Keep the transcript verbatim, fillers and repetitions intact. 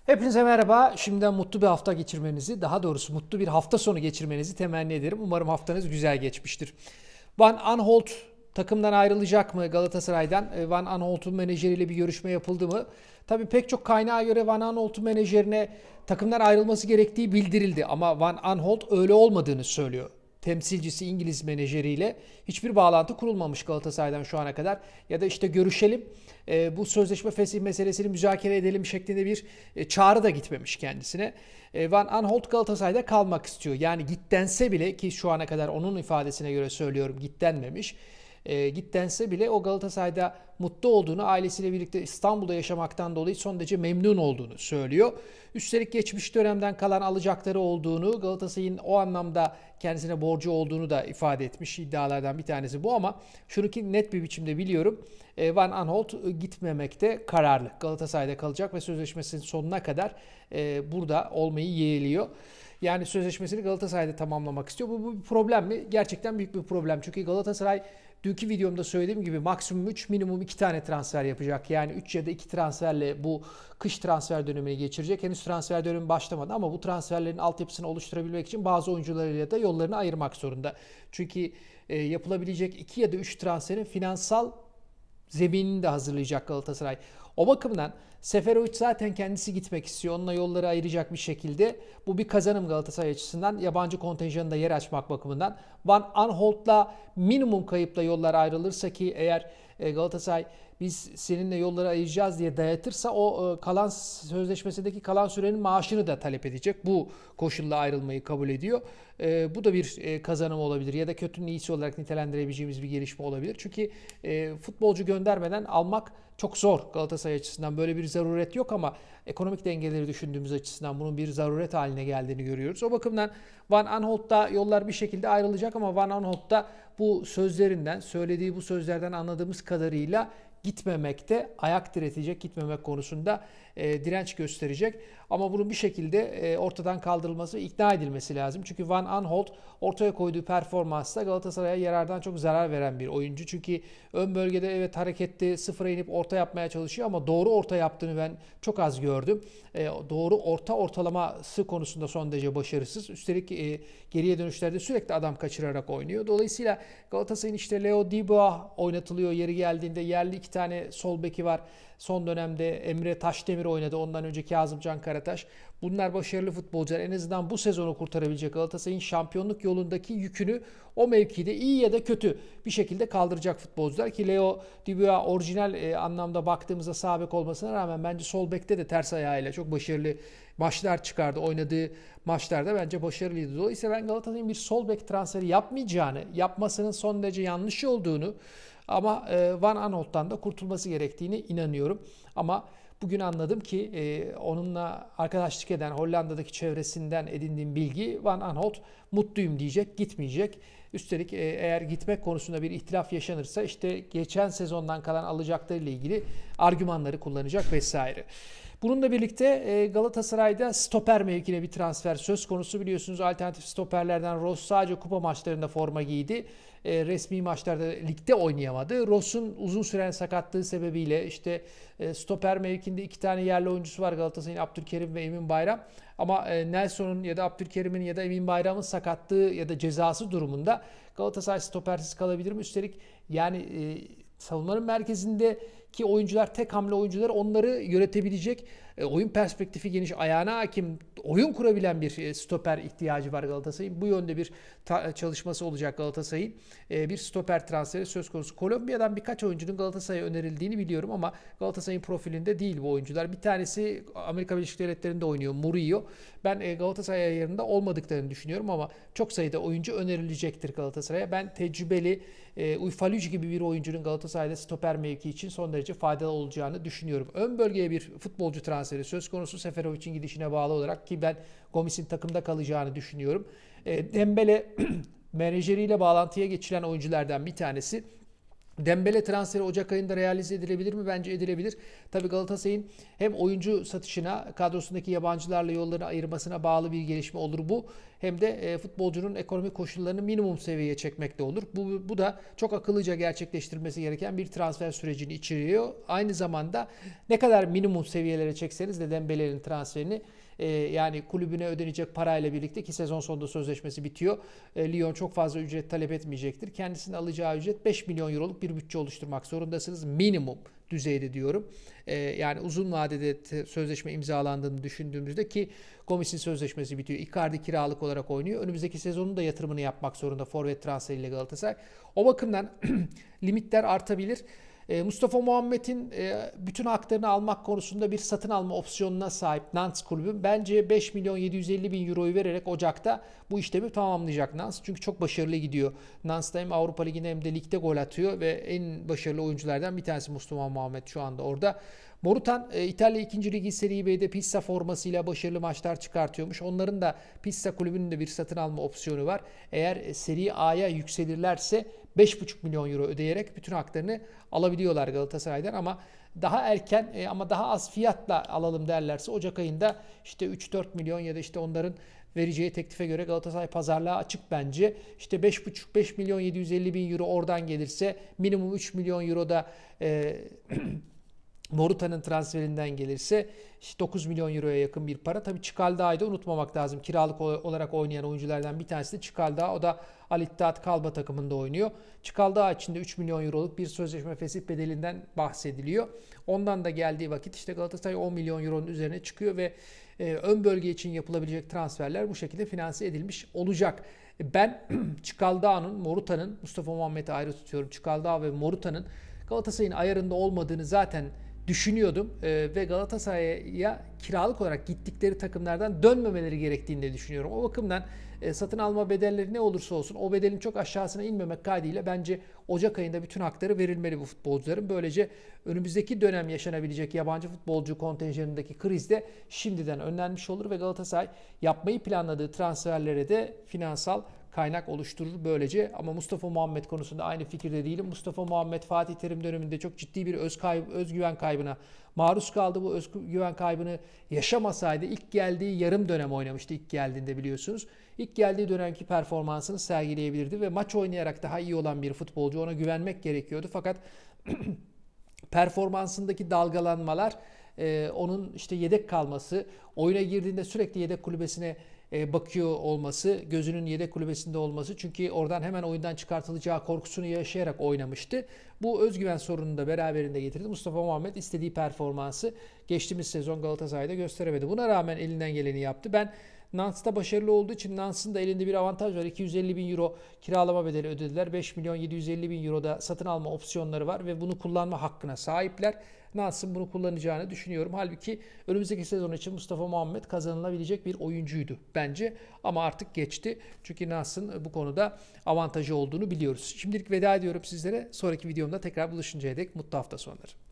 Hepinize merhaba. Şimdiden mutlu bir hafta geçirmenizi, daha doğrusu mutlu bir hafta sonu geçirmenizi temenni ederim. Umarım haftanız güzel geçmiştir. Van Aanholt takımdan ayrılacak mı Galatasaray'dan? E, Van Aanholt'un menajeriyle bir görüşme yapıldı mı? Tabii pek çok kaynağa göre Van Aanholt'un menajerine takımdan ayrılması gerektiği bildirildi. Ama Van Aanholt öyle olmadığını söylüyor. Temsilcisi İngiliz menajeriyle hiçbir bağlantı kurulmamış Galatasaray'dan şu ana kadar. Ya da işte görüşelim, e, bu sözleşme fesih meselesini müzakere edelim şeklinde bir e, çağrı da gitmemiş kendisine. E, Van Aanholt Galatasaray'da kalmak istiyor. Yani git dense bile, ki şu ana kadar onun ifadesine göre söylüyorum, git denmemiş. E, git dense bile o Galatasaray'da mutlu olduğunu, ailesiyle birlikte İstanbul'da yaşamaktan dolayı son derece memnun olduğunu söylüyor. Üstelik geçmiş dönemden kalan alacakları olduğunu, Galatasaray'ın o anlamda kendisine borcu olduğunu da ifade etmiş. İddialardan bir tanesi bu, ama şunu ki net bir biçimde biliyorum. E, Van Aanholt gitmemekte kararlı. Galatasaray'da kalacak ve sözleşmesinin sonuna kadar e, burada olmayı yeğliyor. Yani sözleşmesini Galatasaray'da tamamlamak istiyor. Bu, bu bir problem mi? Gerçekten büyük bir problem. Çünkü Galatasaray, dünkü videomda söylediğim gibi, maksimum üç, minimum iki tane transfer yapacak. Yani üç ya da iki transferle bu kış transfer dönemini geçirecek. Henüz transfer dönemi başlamadı ama bu transferlerin altyapısını oluşturabilmek için bazı oyuncularıyla da yollarını ayırmak zorunda. Çünkü e, yapılabilecek iki ya da üç transferin finansal zeminini de hazırlayacak Galatasaray. O bakımdan Seferovic zaten kendisi gitmek istiyor. Onunla yolları ayıracak bir şekilde. Bu bir kazanım Galatasaray açısından. Yabancı kontenjanında yer açmak bakımından. Van Aanholt'la minimum kayıpla yollar ayrılırsa, ki eğer Galatasaray biz seninle yolları ayıracağız diye dayatırsa, o kalan sözleşmesindeki kalan sürenin maaşını da talep edecek. Bu koşulla ayrılmayı kabul ediyor. E, bu da bir e, kazanım olabilir ya da kötünün iyisi olarak nitelendirebileceğimiz bir gelişme olabilir. Çünkü e, futbolcu göndermeden almak çok zor Galatasaray açısından. Böyle bir zaruret yok ama ekonomik dengeleri düşündüğümüz açısından bunun bir zaruret haline geldiğini görüyoruz. O bakımdan Van Aanholt'ta yollar bir şekilde ayrılacak, ama Van Aanholt'ta bu sözlerinden, söylediği bu sözlerden anladığımız kadarıyla gitmemekte, ayak diretecek, gitmemek konusunda e, direnç gösterecek. Ama bunun bir şekilde e, ortadan kaldırılması ve ikna edilmesi lazım. Çünkü Van Aanholt ortaya koyduğu performansla Galatasaray'a yarardan çok zarar veren bir oyuncu. Çünkü ön bölgede evet hareketli, sıfıra inip orta yapmaya çalışıyor ama doğru orta yaptığını ben çok az gördüm. E, doğru orta ortalaması konusunda son derece başarısız. Üstelik e, geriye dönüşlerde sürekli adam kaçırarak oynuyor. Dolayısıyla Galatasaray'ın işte Leo Dubois oynatılıyor yeri geldiğinde. Yerli iki tane sol beki var. Son dönemde Emre Taşdemir oynadı. Ondan önce Kazımcan Karataş. Bunlar başarılı futbolcular. En azından bu sezonu kurtarabilecek, Galatasaray'ın şampiyonluk yolundaki yükünü o mevkide iyi ya da kötü bir şekilde kaldıracak futbolcular. Ki Leo Dubois orijinal e, anlamda baktığımızda sağ bek olmasına rağmen bence sol bekte de ters ayağıyla çok başarılı maçlar çıkardı. Oynadığı maçlarda bence başarılıydı. Dolayısıyla ben Galatasaray'ın bir sol bek transferi yapmayacağını, yapmasının son derece yanlış olduğunu, ama Van Aanholt'tan da kurtulması gerektiğini inanıyorum. Ama bugün anladım ki onunla arkadaşlık eden Hollanda'daki çevresinden edindiğim bilgi, Van Aanholt mutluyum diyecek, gitmeyecek. Üstelik eğer gitmek konusunda bir ihtilaf yaşanırsa işte geçen sezondan kalan alacaklarıyla ilgili argümanları kullanacak vesaire. Bununla birlikte Galatasaray'da stoper mevkine bir transfer söz konusu. Biliyorsunuz alternatif stoperlerden Ross sadece kupa maçlarında forma giydi. Resmi maçlarda ligde oynayamadı. Ross'un uzun süren sakatlığı sebebiyle işte stoper mevkinde iki tane yerli oyuncusu var Galatasaray'ın, Abdülkerim ve Emin Bayram. Ama Nelson'un ya da Abdülkerim'in ya da Emin Bayram'ın sakatlığı ya da cezası durumunda Galatasaray stopersiz kalabilir mi? Üstelik yani savunmanın merkezindeki oyuncular tek hamle oyuncular, onları yönetebilecek, oyun perspektifi geniş, ayağına hakim, oyun kurabilen bir stoper ihtiyacı var Galatasaray'ın. Bu yönde bir çalışması olacak Galatasaray'ın. Bir stoper transferi söz konusu. Kolombiya'dan birkaç oyuncunun Galatasaray'a önerildiğini biliyorum ama Galatasaray'ın profilinde değil bu oyuncular. Bir tanesi Amerika Birleşik Devletleri'nde oynuyor, Murillo. Ben Galatasaray ayarında olmadıklarını düşünüyorum ama çok sayıda oyuncu önerilecektir Galatasaray'a. Ben tecrübeli Uyfaluj gibi bir oyuncunun Galatasaray'da stoper mevki için son derece faydalı olacağını düşünüyorum. Ön bölgeye bir futbolcu transferi söz konusu, Seferovic'in gidişine bağlı olarak, ki ben Gomis'in takımda kalacağını düşünüyorum. Dembele menajeriyle bağlantıya geçilen oyunculardan bir tanesi. Dembele transferi Ocak ayında realize edilebilir mi? Bence edilebilir. Tabii Galatasaray'ın hem oyuncu satışına, kadrosundaki yabancılarla yolları ayırmasına bağlı bir gelişme olur bu. Hem de e, futbolcunun ekonomik koşullarını minimum seviyeye çekmekte olur. Bu, bu da çok akıllıca gerçekleştirilmesi gereken bir transfer sürecini içeriyor. Aynı zamanda ne kadar minimum seviyelere çekseniz de Dembele'nin transferini, e, yani kulübüne ödenecek parayla birlikte, ki sezon sonunda sözleşmesi bitiyor, E, Lyon çok fazla ücret talep etmeyecektir. Kendisinin alacağı ücret beş milyon euroluk bir bütçe oluşturmak zorundasınız. Minimum düzeyde diyorum. Ee, yani uzun vadede te- sözleşme imzalandığını düşündüğümüzde, ki Gomis'in sözleşmesi bitiyor. Icardi kiralık olarak oynuyor. Önümüzdeki sezonun da yatırımını yapmak zorunda forvet transferiyle Galatasaray. O bakımdan limitler artabilir. E, Mustafa Muhammed'in e, bütün haklarını almak konusunda bir satın alma opsiyonuna sahip Nantes kulübü. Bence beş milyon yedi yüz elli bin euroyu vererek Ocak'ta bu işlemi tamamlayacak Nantes. Çünkü çok başarılı gidiyor. Nantes'ta hem Avrupa Ligi'nde hem de ligde gol atıyor ve en başarılı oyunculardan bir tanesi Mustafa Muhammed şu anda orada. Morutan e, İtalya ikinci. Ligi Serie B'de Pisa formasıyla başarılı maçlar çıkartıyormuş. Onların da Pisa kulübünün de bir satın alma opsiyonu var. Eğer e, Serie A'ya yükselirlerse beş buçuk milyon euro ödeyerek bütün haklarını alabiliyorlar Galatasaray'dan, ama daha erken e, ama daha az fiyatla alalım derlerse Ocak ayında işte üç dört milyon ya da işte onların vereceği teklife göre Galatasaray pazarlığa açık bence. İşte beş buçuk beş milyon yedi yüz elli bin euro oradan gelirse, minimum üç milyon euro da e, Moruta'nın transferinden gelirse işte dokuz milyon euroya yakın bir para. Tabii Çikaldağ'ı da unutmamak lazım. Kiralık olarak oynayan oyunculardan bir tanesi de Çikaldağ. O da Al Ittihad Kalba takımında oynuyor. Çikaldağ için de üç milyon euroluk bir sözleşme fesih bedelinden bahsediliyor. Ondan da geldiği vakit işte Galatasaray on milyon euronun üzerine çıkıyor ve e, ön bölge için yapılabilecek transferler bu şekilde finanse edilmiş olacak. Ben Çikaldağ'ın, Moruta'nın, Mustafa Muhammed'i ayrı tutuyorum. Çikaldağ ve Moruta'nın Galatasaray'ın ayarında olmadığını zaten düşünüyordum ee, ve Galatasaray'a kiralık olarak gittikleri takımlardan dönmemeleri gerektiğini de düşünüyorum. O bakımdan e, satın alma bedelleri ne olursa olsun o bedelin çok aşağısına inmemek kaydıyla bence Ocak ayında bütün hakları verilmeli bu futbolcuların. Böylece önümüzdeki dönem yaşanabilecek yabancı futbolcu kontenjanındaki kriz de şimdiden önlenmiş olur ve Galatasaray yapmayı planladığı transferlere de finansal kaynak oluşturur böylece. Ama Mustafa Muhammed konusunda aynı fikirde değilim. Mustafa Muhammed Fatih Terim döneminde çok ciddi bir öz kaybı, özgüven kaybına maruz kaldı. Bu özgüven kaybını yaşamasaydı, ilk geldiği yarım dönem oynamıştı ilk geldiğinde biliyorsunuz. İlk geldiği dönemki performansını sergileyebilirdi ve maç oynayarak daha iyi olan bir futbolcu, ona güvenmek gerekiyordu. Fakat performansındaki dalgalanmalar, e, onun işte yedek kalması, oyuna girdiğinde sürekli yedek kulübesine bakıyor olması, gözünün yedek kulübesinde olması, çünkü oradan hemen oyundan çıkartılacağı korkusunu yaşayarak oynamıştı. Bu özgüven sorununu da beraberinde getirdi. Mustafa Muhammed istediği performansı geçtiğimiz sezon Galatasaray'da gösteremedi. Buna rağmen elinden geleni yaptı. Ben Nantes'ta başarılı olduğu için Nantes'ın da elinde bir avantaj var. iki yüz elli bin euro kiralama bedeli ödediler. beş milyon yedi yüz elli bin euro da satın alma opsiyonları var ve bunu kullanma hakkına sahipler. Nantes'ın bunu kullanacağını düşünüyorum. Halbuki önümüzdeki sezon için Mustafa Muhammed kazanılabilecek bir oyuncuydu bence. Ama artık geçti. Çünkü Nantes'ın bu konuda avantajı olduğunu biliyoruz. Şimdilik veda ediyorum sizlere. Sonraki videomda tekrar buluşuncaya dek mutlu hafta sonları.